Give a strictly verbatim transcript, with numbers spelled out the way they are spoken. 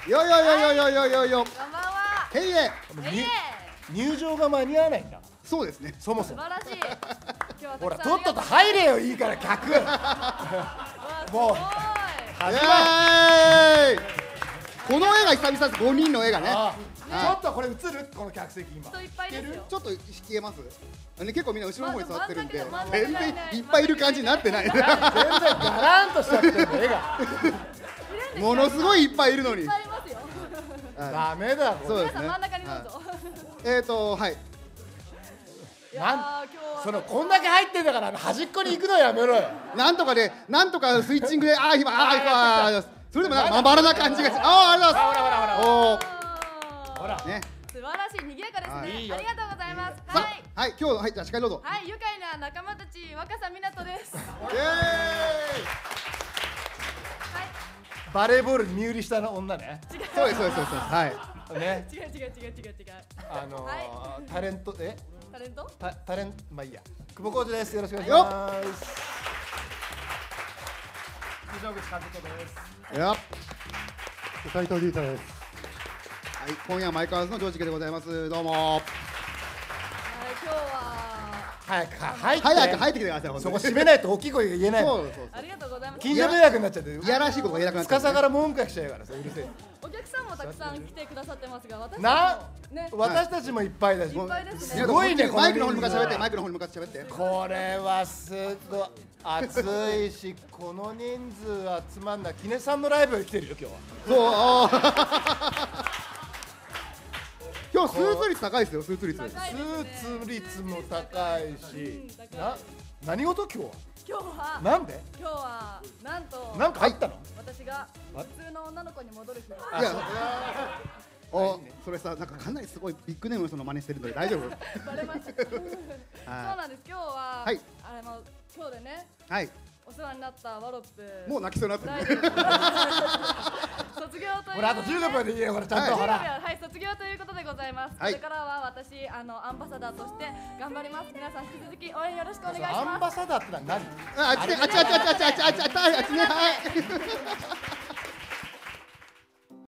よよよよよよよよ。 こんばんは。 へいえ。 へいえ。 入場が間に合わないんだ。 そうですね。 そもそも。 素晴らしい。今日はほら、とっとと入れよ、いいから、客。もう。 イエーイ。この絵が久々です。ごにんの絵がね。 ちょっとこれ映る、この客席今。 人いっぱいですよ。 ちょっと消えます。ね、結構みんな後ろの方に座ってるんで、 ま全然いっぱいいる感じになってない。 全然ガランとしちゃってるの、絵が。 ものすごいいっぱいいるのに。 いっぱいいますよ。 ダメだ。 そうですね。 皆さん真ん中にどうぞ。 えっと、はい。 なんそのこんだけ入ってんだから端っこに行くのやめろよ。 なんとかで、なんとかスイッチングで、ああ、今、ああ、今、それでもなんかまばらな感じがして、ああ、ありがとうございます。 ほらほらほら。 おお。 ほら。 ね。 素晴らしい、賑やかですね。ありがとうございます。 さはい。 あ、はい、今日、はい、じゃあ、司会どうぞ。 はい、愉快な仲間たち、若狭湊です。 イエーイ。 バレーボールに身売りしたの女ね。 そうです、そうです、そうです。はい。 ね。 違う違う違う違う違う。 あのタレントえ？ タレント？ タタレンまあいいや。久保浩二です。よろしくお願いします。藤野口和子です。 やっ。 斉藤龍太です。 はい、今夜マイカーズのジョージケでございます。どうも。 はい、今日は早く入って。 早く入ってきてください。 そこ閉めないと大きい声が言えない。 そうそうそう。 ありがとうございます。 近所迷惑になっちゃって。 いやらしいことが言えなくなっちゃう。 司から文句が来ちゃうからさ、うるせえ。 お客さんもたくさん来てくださってますが、私な、 ね、 私たちもいっぱいだし。 いっぱいですね。 すごいね、 マイクの方に向かって喋って、マイクの方に向かって喋って。 これはすごい暑いし、この人数集まんない。キネさんのライブより来てるよ今日そう。 は。 今日スーツ率高いですよ、スーツ率。 スーツ率も高いし、な何事今日は？ 今日はなんで？ 今日はなんとなんか入ったの？ 私が普通の女の子に戻る日。 いや、お、それさ、なんかかなりすごいビッグネームの人の真似してるので大丈夫？ バレました。そうなんです。今日ははいあの今日でね、 はい。 お世話になったワロップ。 もう泣きそうになってライる。 ブ卒業という。 ほらあとじゅうごふんでいいよ、これちゃんとほら。 はい、卒業ということでございます。これからは私あのアンバサダーとして頑張ります。皆さん引き続き応援よろしくお願いします。 アンバサダーってのは何？ あっちね、あっちあっちあっちあっちあっちあっちあっちね、はい。